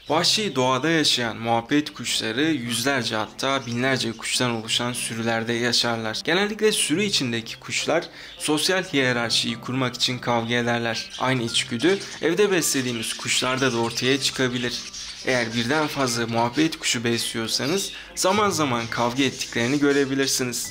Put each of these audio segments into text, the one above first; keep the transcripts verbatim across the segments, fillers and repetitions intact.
Vahşi doğada yaşayan muhabbet kuşları yüzlerce hatta binlerce kuştan oluşan sürülerde yaşarlar. Genellikle sürü içindeki kuşlar sosyal hiyerarşiyi kurmak için kavga ederler. Aynı içgüdü evde beslediğimiz kuşlarda da ortaya çıkabilir. Eğer birden fazla muhabbet kuşu besliyorsanız zaman zaman kavga ettiklerini görebilirsiniz.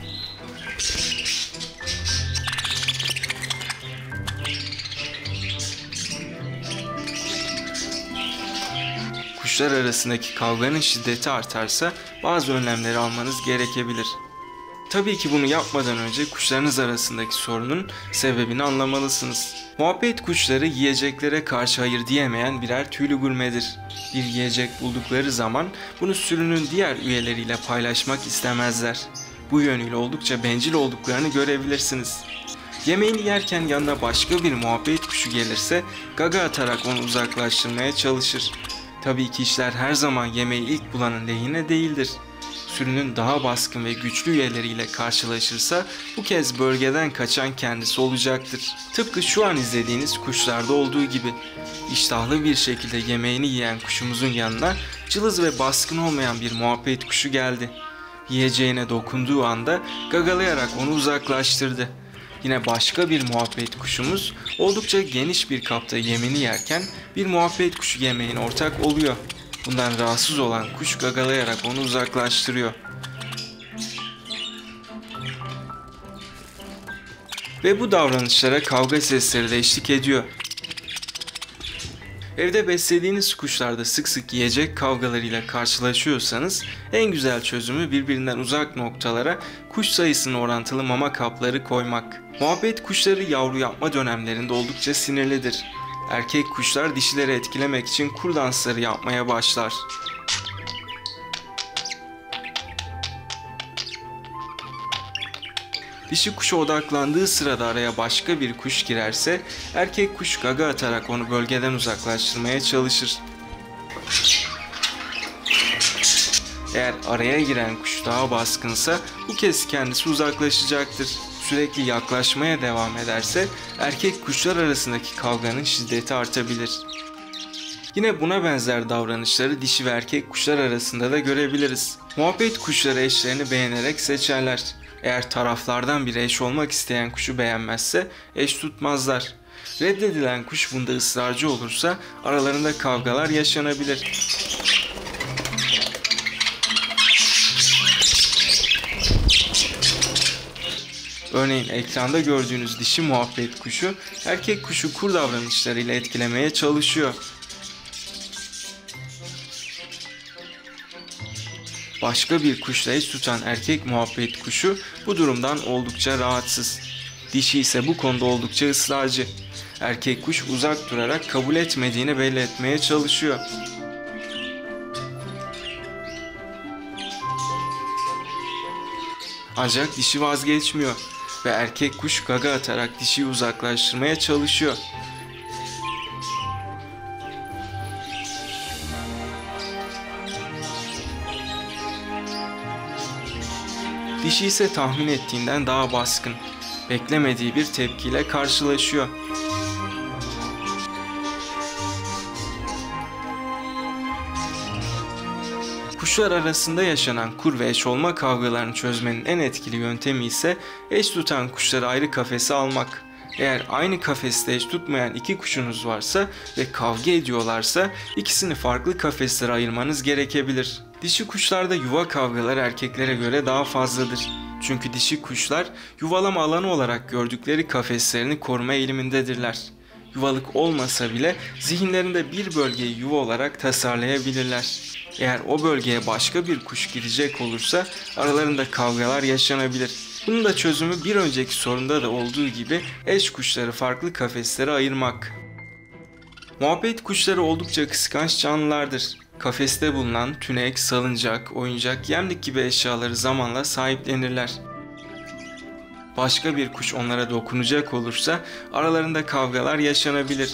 Kuşlar arasındaki kavganın şiddeti artarsa bazı önlemleri almanız gerekebilir. Tabii ki bunu yapmadan önce kuşlarınız arasındaki sorunun sebebini anlamalısınız. Muhabbet kuşları yiyeceklere karşı hayır diyemeyen birer tüylü gurmedir. Bir yiyecek buldukları zaman bunu sürünün diğer üyeleriyle paylaşmak istemezler. Bu yönüyle oldukça bencil olduklarını görebilirsiniz. Yemeğini yerken yanına başka bir muhabbet kuşu gelirse gaga atarak onu uzaklaştırmaya çalışır. Tabii ki işler her zaman yemeği ilk bulanın lehine değildir. Sürünün daha baskın ve güçlü üyeleriyle karşılaşırsa bu kez bölgeden kaçan kendisi olacaktır. Tıpkı şu an izlediğiniz kuşlarda olduğu gibi. İştahlı bir şekilde yemeğini yiyen kuşumuzun yanına cılız ve baskın olmayan bir muhabbet kuşu geldi. Yiyeceğine dokunduğu anda gagalayarak onu uzaklaştırdı. Yine başka bir muhabbet kuşumuz oldukça geniş bir kapta yemini yerken bir muhabbet kuşu yemeğine ortak oluyor. Bundan rahatsız olan kuş gagalayarak onu uzaklaştırıyor. Ve bu davranışlara kavga sesleri de eşlik ediyor. Evde beslediğiniz kuşlarda sık sık yiyecek kavgalarıyla karşılaşıyorsanız en güzel çözümü birbirinden uzak noktalara kuş sayısının orantılı mama kapları koymak. Muhabbet kuşları yavru yapma dönemlerinde oldukça sinirlidir. Erkek kuşlar dişileri etkilemek için kur dansları yapmaya başlar. Dişi kuşa odaklandığı sırada araya başka bir kuş girerse erkek kuş gaga atarak onu bölgeden uzaklaştırmaya çalışır. Eğer araya giren kuş daha baskınsa bu kez kendisi uzaklaşacaktır. Sürekli yaklaşmaya devam ederse erkek kuşlar arasındaki kavganın şiddeti artabilir. Yine buna benzer davranışları dişi ve erkek kuşlar arasında da görebiliriz. Muhabbet kuşları eşlerini beğenerek seçerler. Eğer taraflardan biri eş olmak isteyen kuşu beğenmezse eş tutmazlar. Reddedilen kuş bunda ısrarcı olursa aralarında kavgalar yaşanabilir. Örneğin ekranda gördüğünüz dişi muhabbet kuşu erkek kuşu kur davranışlarıyla etkilemeye çalışıyor. Başka bir kuşla eş tutan erkek muhabbet kuşu bu durumdan oldukça rahatsız. Dişi ise bu konuda oldukça ısrarcı. Erkek kuş uzak durarak kabul etmediğini belli etmeye çalışıyor. Ancak dişi vazgeçmiyor ve erkek kuş gaga atarak dişiyi uzaklaştırmaya çalışıyor. Dişi ise tahmin ettiğinden daha baskın, beklemediği bir tepkiyle karşılaşıyor. Kuşlar arasında yaşanan kur ve eş olma kavgalarını çözmenin en etkili yöntemi ise eş tutan kuşları ayrı kafese almak. Eğer aynı kafeste eş tutmayan iki kuşunuz varsa ve kavga ediyorlarsa ikisini farklı kafeslere ayırmanız gerekebilir. Dişi kuşlarda yuva kavgaları erkeklere göre daha fazladır. Çünkü dişi kuşlar yuvalama alanı olarak gördükleri kafeslerini koruma eğilimindedirler. Yuvalık olmasa bile zihinlerinde bir bölgeyi yuva olarak tasarlayabilirler. Eğer o bölgeye başka bir kuş girecek olursa aralarında kavgalar yaşanabilir. Bunun da çözümü bir önceki sorunda da olduğu gibi eş kuşları farklı kafeslere ayırmak. Muhabbet kuşları oldukça kıskanç canlılardır. Kafeste bulunan tünek, salıncak, oyuncak, yemlik gibi eşyaları zamanla sahiplenirler. Başka bir kuş onlara dokunacak olursa aralarında kavgalar yaşanabilir.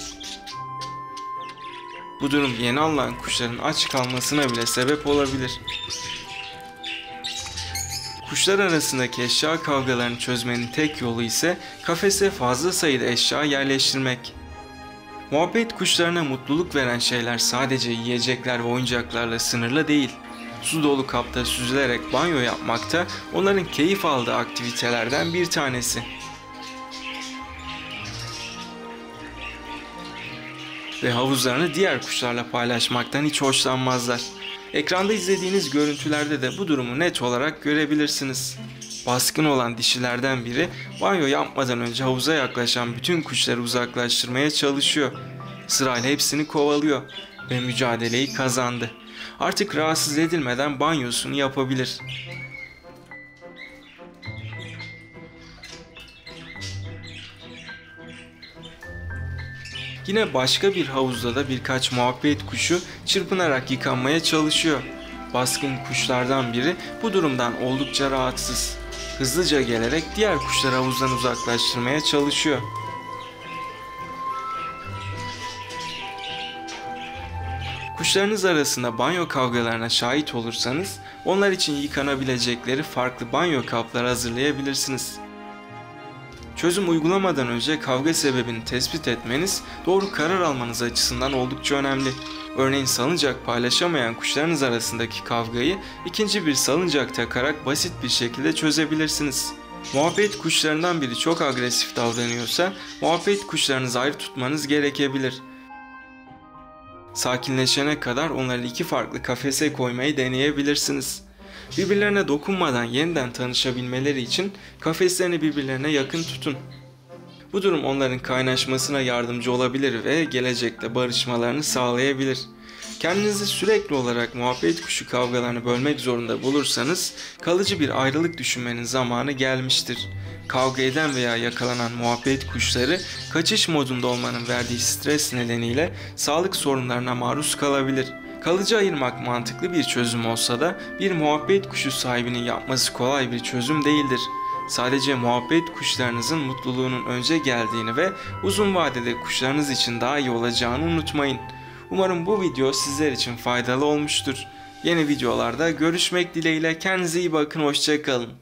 Bu durum yeni alınan kuşların aç kalmasına bile sebep olabilir. Kuşlar arasındaki eşya kavgalarını çözmenin tek yolu ise kafese fazla sayıda eşya yerleştirmek. Muhabbet kuşlarına mutluluk veren şeyler sadece yiyecekler ve oyuncaklarla sınırlı değil. Su dolu kapta süzülerek banyo yapmak da onların keyif aldığı aktivitelerden bir tanesi. Ve havuzlarını diğer kuşlarla paylaşmaktan hiç hoşlanmazlar. Ekranda izlediğiniz görüntülerde de bu durumu net olarak görebilirsiniz. Baskın olan dişilerden biri banyo yapmadan önce havuza yaklaşan bütün kuşları uzaklaştırmaya çalışıyor. Sırayla hepsini kovalıyor ve mücadeleyi kazandı. Artık rahatsız edilmeden banyosunu yapabilir. Yine başka bir havuzda da birkaç muhabbet kuşu çırpınarak yıkanmaya çalışıyor. Baskın kuşlardan biri bu durumdan oldukça rahatsız. Hızlıca gelerek diğer kuşları havuzdan uzaklaştırmaya çalışıyor. Kuşlarınız arasında banyo kavgalarına şahit olursanız onlar için yıkanabilecekleri farklı banyo kapları hazırlayabilirsiniz. Çözüm uygulamadan önce kavga sebebini tespit etmeniz doğru karar almanız açısından oldukça önemli. Örneğin salıncak paylaşamayan kuşlarınız arasındaki kavgayı ikinci bir salıncak takarak basit bir şekilde çözebilirsiniz. Muhabbet kuşlarından biri çok agresif davranıyorsa muhabbet kuşlarınızı ayrı tutmanız gerekebilir. Sakinleşene kadar onları iki farklı kafese koymayı deneyebilirsiniz. Birbirlerine dokunmadan yeniden tanışabilmeleri için kafeslerini birbirlerine yakın tutun. Bu durum onların kaynaşmasına yardımcı olabilir ve gelecekte barışmalarını sağlayabilir. Kendinizi sürekli olarak muhabbet kuşu kavgalarını bölmek zorunda bulursanız kalıcı bir ayrılık düşünmenin zamanı gelmiştir. Kavga eden veya yakalanan muhabbet kuşları kaçış modunda olmanın verdiği stres nedeniyle sağlık sorunlarına maruz kalabilir. Kalıcı ayırmak mantıklı bir çözüm olsa da bir muhabbet kuşu sahibinin yapması kolay bir çözüm değildir. Sadece muhabbet kuşlarınızın mutluluğunun önce geldiğini ve uzun vadede kuşlarınız için daha iyi olacağını unutmayın. Umarım bu video sizler için faydalı olmuştur. Yeni videolarda görüşmek dileğiyle, kendinize iyi bakın, hoşça kalın.